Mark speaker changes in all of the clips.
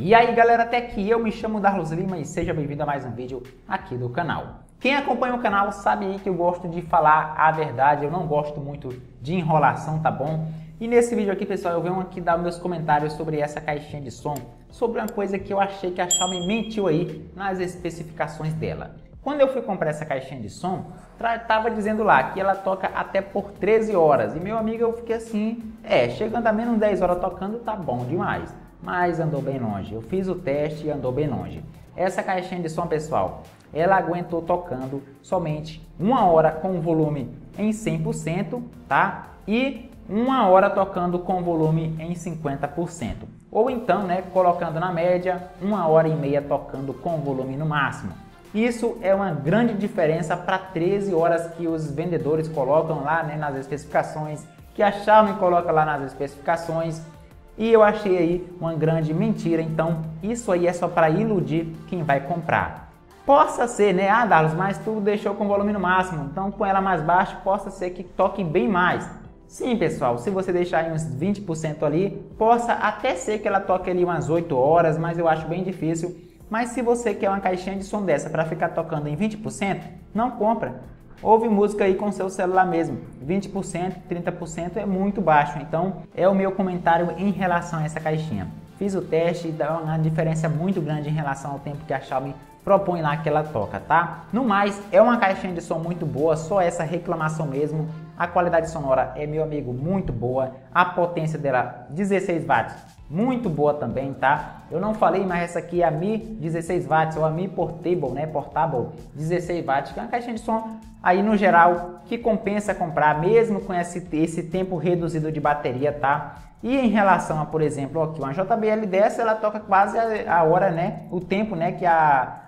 Speaker 1: E aí galera, até aqui eu me chamo Darlos Lima e seja bem-vindo a mais um vídeo aqui do canal. Quem acompanha o canal sabe aí que eu gosto de falar a verdade, eu não gosto muito de enrolação, tá bom? E nesse vídeo aqui, pessoal, eu venho aqui dar meus comentários sobre essa caixinha de som, sobre uma coisa que eu achei que a Xiaomi mentiu aí nas especificações dela. Quando eu fui comprar essa caixinha de som, tava dizendo lá que ela toca até por 13 horas. E meu amigo, eu fiquei assim, chegando a menos 10 horas tocando tá bom demais. Mas andou bem longe. Eu fiz o teste e andou bem longe. Essa caixinha de som, pessoal, ela aguentou tocando somente 1 hora com o volume em 100%, tá? E 1 hora tocando com o volume em 50%. Ou então, né, colocando na média, 1h30 tocando com o volume no máximo. Isso é uma grande diferença para 13 horas que os vendedores colocam lá, né, nas especificações, que a Xiaomi coloca lá nas especificações. E eu achei aí uma grande mentira, então isso aí é só para iludir quem vai comprar. Possa ser, né, Darlos, mas tu deixou com o volume no máximo, então com ela mais baixo, possa ser que toque bem mais. Sim, pessoal, se você deixar aí uns 20% ali, possa até ser que ela toque ali umas 8 horas, mas eu acho bem difícil. Mas se você quer uma caixinha de som dessa para ficar tocando em 20%, não compra. Ouve música aí com seu celular mesmo. 20%, 30% é muito baixo. Então é o meu comentário em relação a essa caixinha. Fiz o teste e dá uma diferença muito grande em relação ao tempo que a Xiaomi propõe lá que ela toca, tá? No mais, é uma caixinha de som muito boa, só essa reclamação mesmo. A qualidade sonora é, meu amigo, muito boa. A potência dela, 16 watts, muito boa também, tá? Eu não falei, mas essa aqui é a Mi 16 watts, ou a Mi Portable, né? Portable 16 watts, que é uma caixinha de som aí no geral que compensa comprar, mesmo com esse tempo reduzido de bateria, tá? E em relação a, por exemplo, aqui uma JBL dessa, ela toca quase a hora, né? O tempo, né? Que a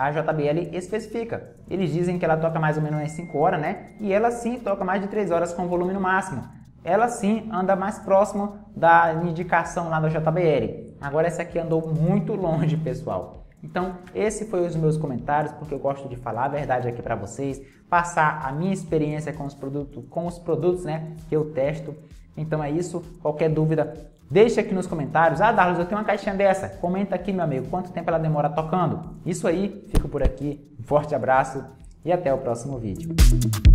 Speaker 1: JBL especifica. Eles dizem que ela toca mais ou menos umas 5 horas, né? E ela sim toca mais de 3 horas com volume no máximo. Ela sim anda mais próximo da indicação lá da JBL. Agora essa aqui andou muito longe, pessoal. Então, esse foi os meus comentários, porque eu gosto de falar a verdade aqui para vocês, passar a minha experiência com os produtos, né, que eu testo. Então é isso. Qualquer dúvida, deixa aqui nos comentários. Darlos, eu tenho uma caixinha dessa. Comenta aqui, meu amigo, quanto tempo ela demora tocando. Isso aí, fico por aqui. Um forte abraço e até o próximo vídeo.